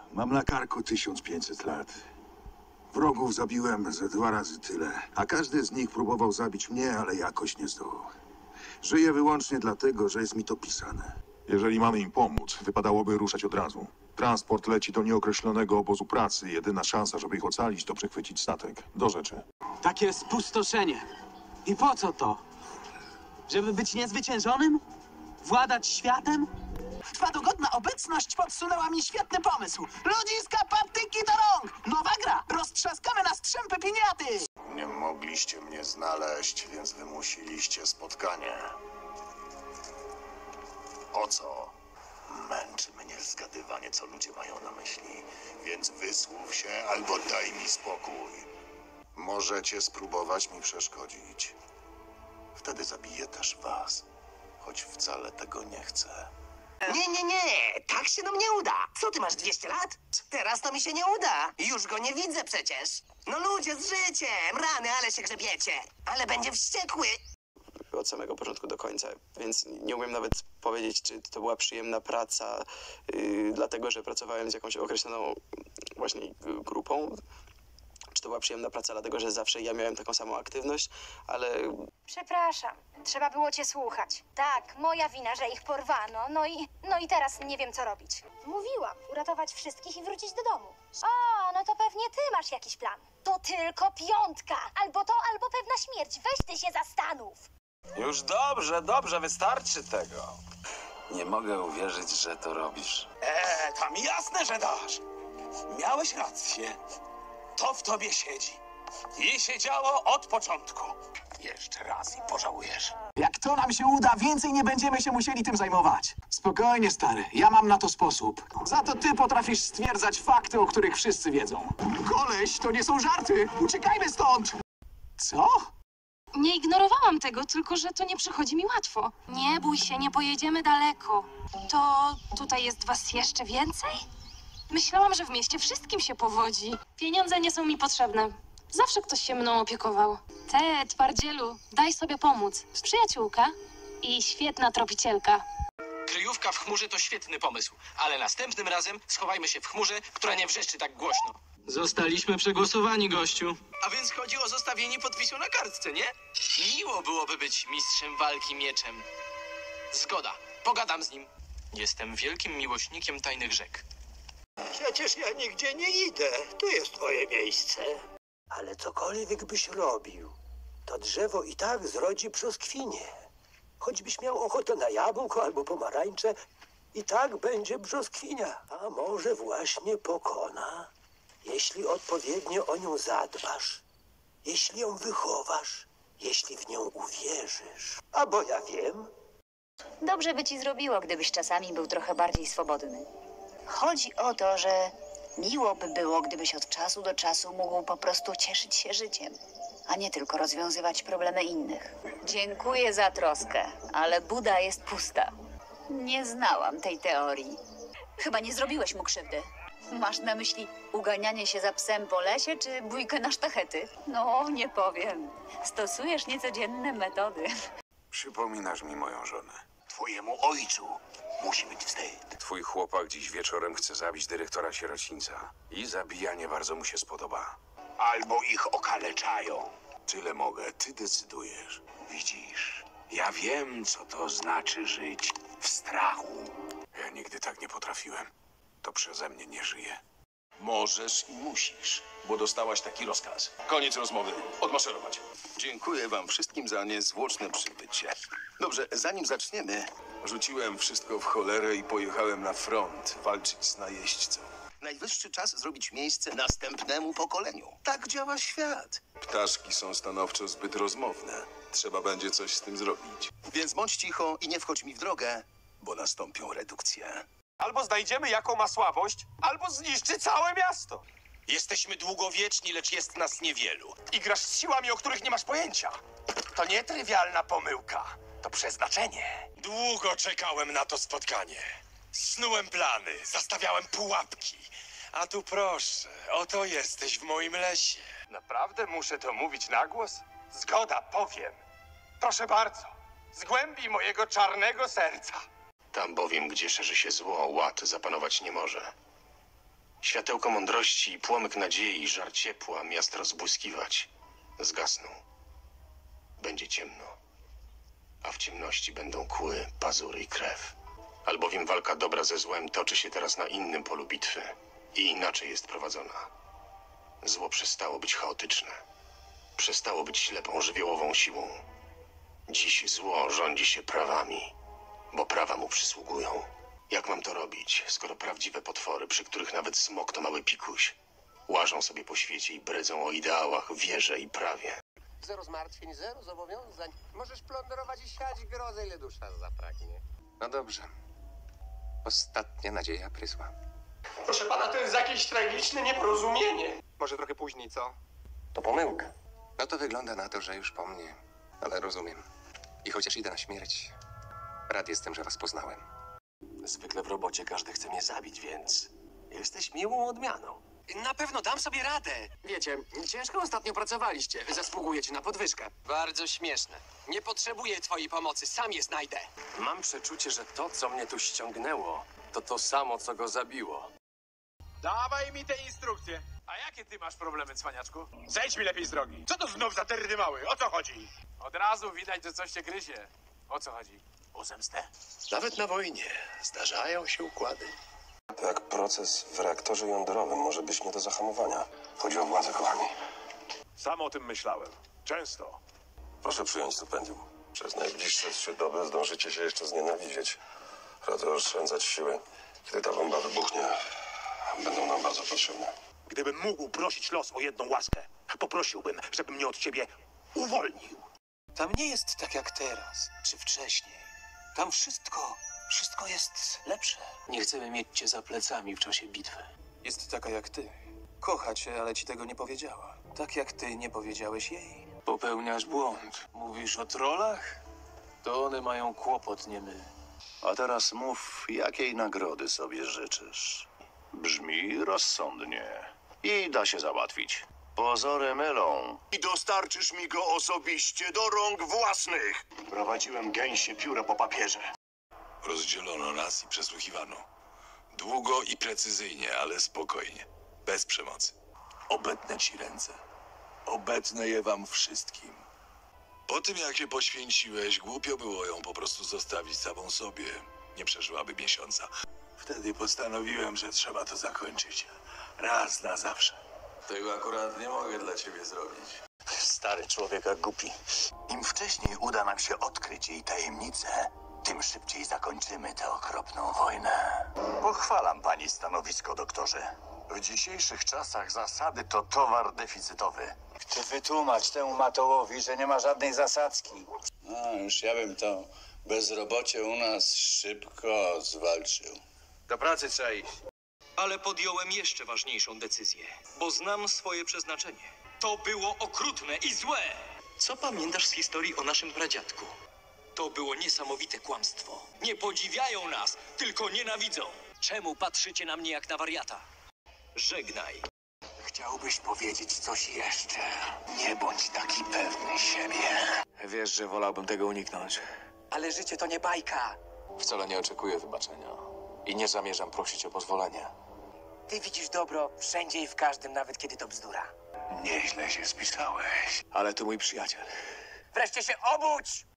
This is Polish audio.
Mam na karku 1500 lat. Wrogów zabiłem ze 2 razy tyle, a każdy z nich próbował zabić mnie, ale jakoś nie zdołał. Żyję wyłącznie dlatego, że jest mi to pisane. Jeżeli mamy im pomóc, wypadałoby ruszać od razu. Transport leci do nieokreślonego obozu pracy. Jedyna szansa, żeby ich ocalić, to przechwycić statek. Do rzeczy. Takie spustoszenie. I po co to? Żeby być niezwyciężonym? Władać światem? Twa dogodna obecność podsunęła mi świetny pomysł. Ludziska, patyki do rąk! Nowa gra! Roztrzaskamy na strzępy piniaty! Nie mogliście mnie znaleźć, więc wymusiliście spotkanie. O co? Męczy mnie zgadywanie, co ludzie mają na myśli. Więc wysłów się albo daj mi spokój. Możecie spróbować mi przeszkodzić. Wtedy zabiję też was, choć wcale tego nie chcę. Nie, tak się nam nie uda. Co, ty masz 200 lat? Teraz to mi się nie uda. Już go nie widzę przecież. No ludzie, z życiem! Rany, ale się grzebiecie. Ale będzie wściekły. Od samego początku do końca, więc nie umiem nawet powiedzieć, czy to była przyjemna praca, dlatego że pracowałem z jakąś określoną właśnie grupą, czy to była przyjemna praca, dlatego że zawsze ja miałem taką samą aktywność, ale... Przepraszam, trzeba było cię słuchać. Tak, moja wina, że ich porwano, no i teraz nie wiem, co robić. Mówiłam, uratować wszystkich i wrócić do domu. O, no to pewnie ty masz jakiś plan. To tylko 5. Albo to, albo pewna śmierć. Weź ty się zastanów. Już dobrze, wystarczy tego. Nie mogę uwierzyć, że to robisz. Tam jasne, że dasz. Miałeś rację. To w tobie siedzi. I siedziało od początku. Jeszcze raz i pożałujesz. Jak to nam się uda, więcej nie będziemy się musieli tym zajmować. Spokojnie, stary, ja mam na to sposób. Za to ty potrafisz stwierdzać fakty, o których wszyscy wiedzą. Koleś, to nie są żarty! Uciekajmy stąd! Co? Nie ignorowałam tego, tylko że to nie przychodzi mi łatwo. Nie bój się, nie pojedziemy daleko. To tutaj jest was jeszcze więcej? Myślałam, że w mieście wszystkim się powodzi. Pieniądze nie są mi potrzebne. Zawsze ktoś się mną opiekował. Twardzielu, daj sobie pomóc. Przyjaciółka i świetna tropicielka. Kryjówka w chmurze to świetny pomysł, ale następnym razem schowajmy się w chmurze, która nie wrzeszczy tak głośno. Zostaliśmy przegłosowani, gościu. A więc chodzi o zostawienie podpisu na kartce, nie? Miło byłoby być mistrzem walki mieczem. Zgoda, pogadam z nim. Jestem wielkim miłośnikiem tajnych rzek. Przecież ja nigdzie nie idę. Tu jest twoje miejsce. Ale cokolwiek byś robił, to drzewo i tak zrodzi brzoskwinie. Choćbyś miał ochotę na jabłko albo pomarańcze, i tak będzie brzoskwinia. A może właśnie pokona, jeśli odpowiednio o nią zadbasz, jeśli ją wychowasz, jeśli w nią uwierzysz. A bo ja wiem. Dobrze by ci zrobiło, gdybyś czasami był trochę bardziej swobodny. Chodzi o to, że miło by było, gdybyś od czasu do czasu mógł po prostu cieszyć się życiem, a nie tylko rozwiązywać problemy innych. Dziękuję za troskę, ale Buda jest pusta. Nie znałam tej teorii. Chyba nie zrobiłeś mu krzywdy. Masz na myśli uganianie się za psem po lesie, czy bójkę na sztachety? No, nie powiem. Stosujesz niecodzienne metody. Przypominasz mi moją żonę. Twojemu ojcu musi być wstyd. Twój chłopak dziś wieczorem chce zabić dyrektora sierocińca. I zabijanie bardzo mu się spodoba. Albo ich okaleczają. Tyle mogę, ty decydujesz. Widzisz, ja wiem, co to znaczy żyć w strachu. Ja nigdy tak nie potrafiłem. To przeze mnie nie żyje. Możesz i musisz, bo dostałaś taki rozkaz. Koniec rozmowy. Odmaszerować. Dziękuję wam wszystkim za niezwłoczne przybycie. Dobrze, zanim zaczniemy, rzuciłem wszystko w cholerę i pojechałem na front walczyć z najeźdźcą. Najwyższy czas zrobić miejsce następnemu pokoleniu. Tak działa świat. Ptaszki są stanowczo zbyt rozmowne. Trzeba będzie coś z tym zrobić. Więc bądź cicho i nie wchodź mi w drogę, bo nastąpią redukcje. Albo znajdziemy, jaką ma słabość, albo zniszczy całe miasto. Jesteśmy długowieczni, lecz jest nas niewielu. I grasz z siłami, o których nie masz pojęcia. To nie trywialna pomyłka. To przeznaczenie. Długo czekałem na to spotkanie. Snułem plany, zastawiałem pułapki. A tu proszę, oto jesteś w moim lesie. Naprawdę muszę to mówić na głos? Zgoda, powiem. Proszę bardzo, z głębi mojego czarnego serca. Tam bowiem, gdzie szerzy się zło, ład zapanować nie może. Światełko mądrości, płomyk nadziei, żar ciepła, miast rozbłyskiwać, zgasną. Będzie ciemno, a w ciemności będą kły, pazury i krew. Albowiem walka dobra ze złem toczy się teraz na innym polu bitwy i inaczej jest prowadzona. Zło przestało być chaotyczne. Przestało być ślepą, żywiołową siłą. Dziś zło rządzi się prawami, bo prawa mu przysługują. Jak mam to robić, skoro prawdziwe potwory, przy których nawet smok to mały pikuś, łażą sobie po świecie i bredzą o ideałach, wierze i prawie? Zero zmartwień, zero zobowiązań. Możesz plądrować i siać grozę, ile dusza zapragnie. No dobrze. Ostatnia nadzieja prysła. Proszę pana, to jest jakieś tragiczne nieporozumienie. Może trochę później, co? To pomyłka. No to wygląda na to, że już po mnie. Ale rozumiem. I chociaż idę na śmierć, rad jestem, że was poznałem. Zwykle w robocie każdy chce mnie zabić, więc jesteś miłą odmianą. Na pewno dam sobie radę. Wiecie, ciężko ostatnio pracowaliście. Zasługujecie na podwyżkę. Bardzo śmieszne. Nie potrzebuję twojej pomocy, sam je znajdę. Mam przeczucie, że to, co mnie tu ściągnęło, to to samo, co go zabiło. Dawaj mi te instrukcje. A jakie ty masz problemy, cwaniaczku? Zejdź mi lepiej z drogi. Co to znów za terdy mały? O co chodzi? Od razu widać, że coś cię gryzie. O co chodzi? O zemstę? Nawet na wojnie zdarzają się układy. To jak proces w reaktorze jądrowym może być nie do zahamowania. Chodzi o władzę, kochani. Sam o tym myślałem. Często. Proszę przyjąć stypendium. Przez najbliższe 3 doby zdążycie się jeszcze znienawidzieć. Radzę oszczędzać siły. Kiedy ta bomba wybuchnie, będą nam bardzo potrzebne. Gdybym mógł prosić los o jedną łaskę, poprosiłbym, żeby mnie od ciebie uwolnił. Tam nie jest tak jak teraz, czy wcześniej. Tam wszystko jest lepsze. Nie chcemy mieć cię za plecami w czasie bitwy. Jest taka jak ty. Kocha cię, ale ci tego nie powiedziała. Tak jak ty nie powiedziałeś jej. Popełniasz błąd. Mówisz o trollach? To one mają kłopot, nie my. A teraz mów, jakiej nagrody sobie życzysz. Brzmi rozsądnie i da się załatwić. Pozory mylą. I dostarczysz mi go osobiście do rąk własnych. Prowadziłem gęsie pióro po papierze. Rozdzielono nas i przesłuchiwano. Długo i precyzyjnie, ale spokojnie. Bez przemocy. Obetnę ci ręce. Obetnę je wam wszystkim. Po tym, jak się poświęciłeś, głupio było ją po prostu zostawić samą sobie. Nie przeżyłaby miesiąca. Wtedy postanowiłem, że trzeba to zakończyć. Raz na zawsze. Tego akurat nie mogę dla ciebie zrobić. Stary człowieka głupi. Im wcześniej uda nam się odkryć jej tajemnicę, tym szybciej zakończymy tę okropną wojnę. Pochwalam pani stanowisko, doktorze. W dzisiejszych czasach zasady to towar deficytowy. Ty wytłumacz temu matołowi, że nie ma żadnej zasadzki. No, już ja bym to bezrobocie u nas szybko zwalczył. Do pracy trzeba iść. Ale podjąłem jeszcze ważniejszą decyzję, bo znam swoje przeznaczenie. To było okrutne i złe. Co pamiętasz z historii o naszym pradziadku? To było niesamowite kłamstwo. Nie podziwiają nas, tylko nienawidzą. Czemu patrzycie na mnie jak na wariata? Żegnaj. Chciałbyś powiedzieć coś jeszcze? Nie bądź taki pewny siebie. Wiesz, że wolałbym tego uniknąć. Ale życie to nie bajka. Wcale nie oczekuję wybaczenia. I nie zamierzam prosić o pozwolenie. Ty widzisz dobro wszędzie i w każdym, nawet kiedy to bzdura. Nieźle się spisałeś. Ale to mój przyjaciel. Wreszcie się obudź!